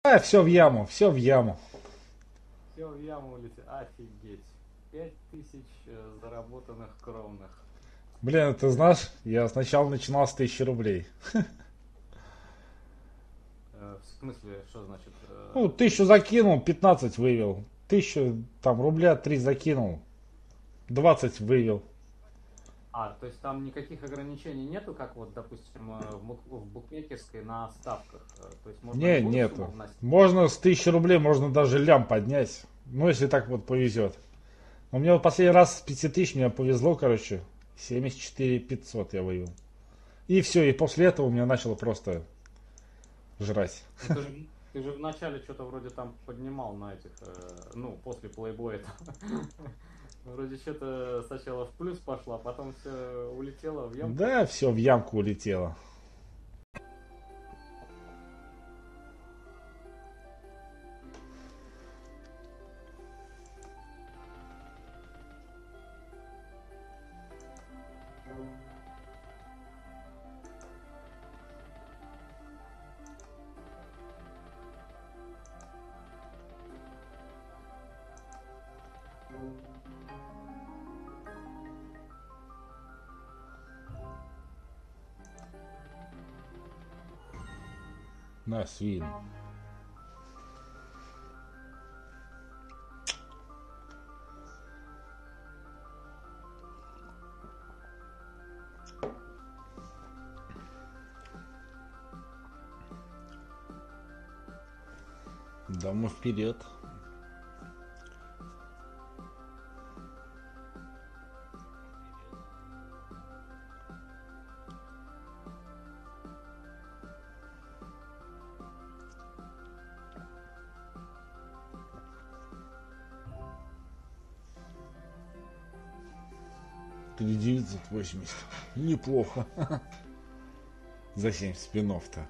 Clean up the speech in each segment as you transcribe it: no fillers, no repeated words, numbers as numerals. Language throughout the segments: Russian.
Все в яму, все в яму. Все в яму улетел. Офигеть. 5000 заработанных кровных. Блин, ты знаешь, я сначала начинал с 1000 рублей. В смысле, что значит? Ну, 1000 закинул, 15 вывел. 1000, там, рубля 3 закинул, 20 вывел. То есть там никаких ограничений нету, как вот, допустим, в букмекерской на ставках. То есть можно Не, любую сумму нету. вносить. Можно с 1000 рублей, можно даже лям поднять. Ну, если так вот повезет. У меня вот последний раз с 5000 мне повезло, короче. 74 500 я вывел. И все, и после этого у меня начало просто жрать. Ну ты же вначале что-то вроде там поднимал на этих, ну, после плейбоя там. Вроде что-то сначала в плюс пошло, а потом все улетело в ямку. Да, все в ямку улетело. На, свин. Домой вперед. Три 980. Неплохо. За 7 спинов-то.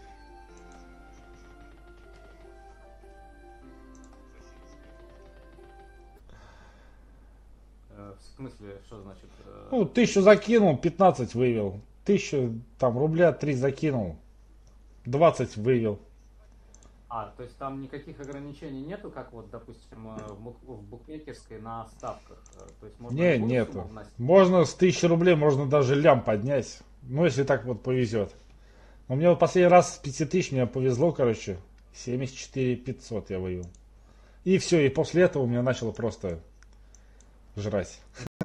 В смысле, что значит? Ну, 1000 закинул, 15 вывел. 1000, там, рубля 3 закинул, 20 вывел. То есть там никаких ограничений нету, как вот, допустим, в букмекерской на ставках. То есть можно Не, любую сумму нету. вносить. Можно с 1000 рублей, можно даже лям поднять. Ну, если так вот повезет. У меня вот последний раз с 5000 мне повезло, короче. 74 500 я вывел. И все, и после этого у меня начало просто жрать.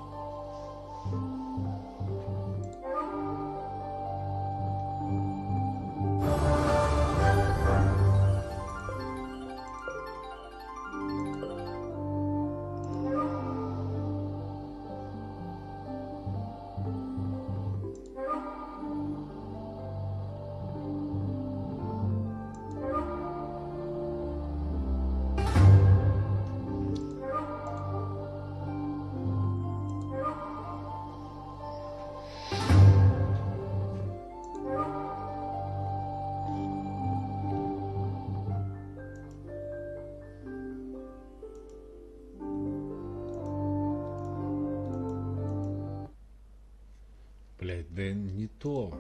Блять, да не то.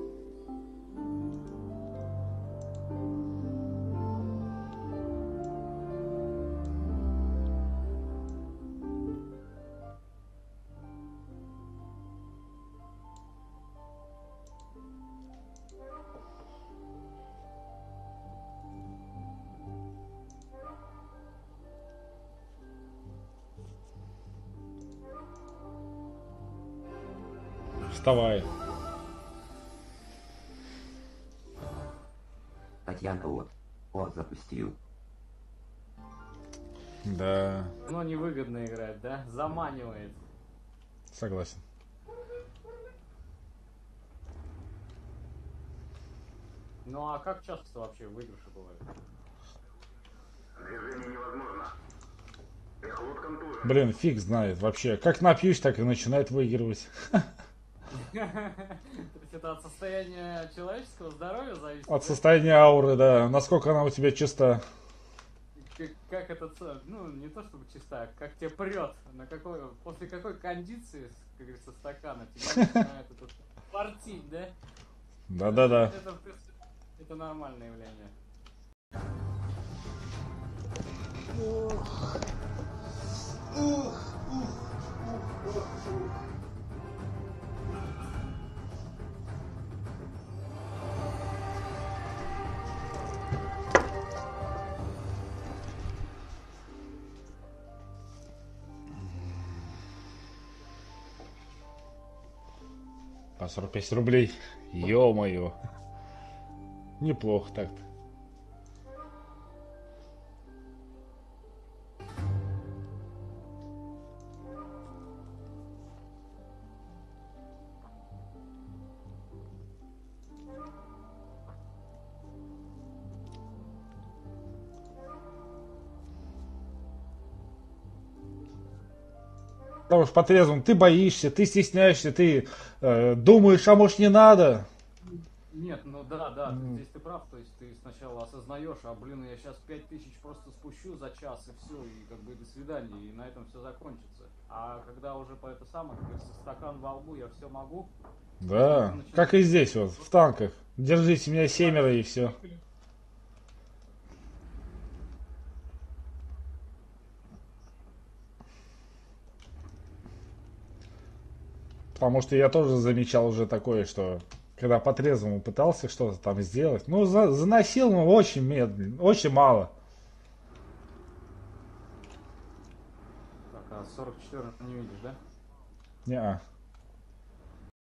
Вставай. Татьянка вот запустил. Да, Но невыгодно играть, да? Заманивает. согласен. Ну а как часто вообще выигрыши бывают? Движение невозможно. Эхолот тоже. Блин, фиг знает вообще. Как напьюсь, так и начинает выигрывать. То есть это от состояния человеческого здоровья зависит? От Да? состояния ауры, да. Насколько она у тебя чиста. Как это, ну не то чтобы чиста, как тебе прет, после какой кондиции, как говорится, стакана тебе начинает этот фартить, да? Да-да-да. Это нормальное явление. По 45 рублей. Ё-моё. Неплохо так-то. Потому что по-трезвому ты боишься, ты стесняешься, ты думаешь, а может не надо. Нет, ну да, здесь ты прав, то есть ты сначала осознаешь, а блин, я сейчас 5000 просто спущу за час и все, и как бы до свидания, и на этом все закончится. А когда уже по это самое, как говорится, стакан во лбу, я все могу. Да, как и здесь вот, в танках. Держите меня семеро и все. Потому что я тоже замечал уже такое, что когда по-трезвому пытался что-то там сделать, ну, заносил, но очень медленно, очень мало. Так, а 44 не видишь, да? Не-а.